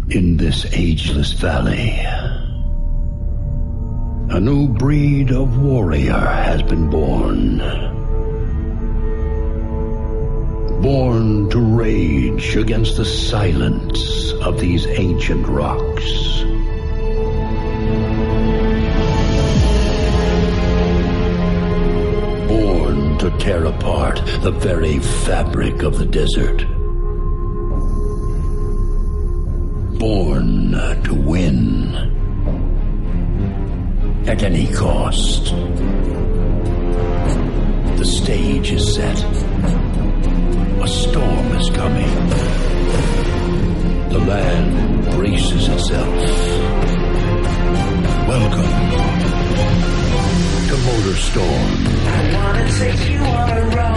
In this ageless valley, a new breed of warrior has been born. Born to rage against the silence of these ancient rocks. Born to tear apart the very fabric of the desert. Born to win at any cost. The stage is set. A storm is coming. The land braces itself. Welcome to Motorstorm. I wanna take you on a ride.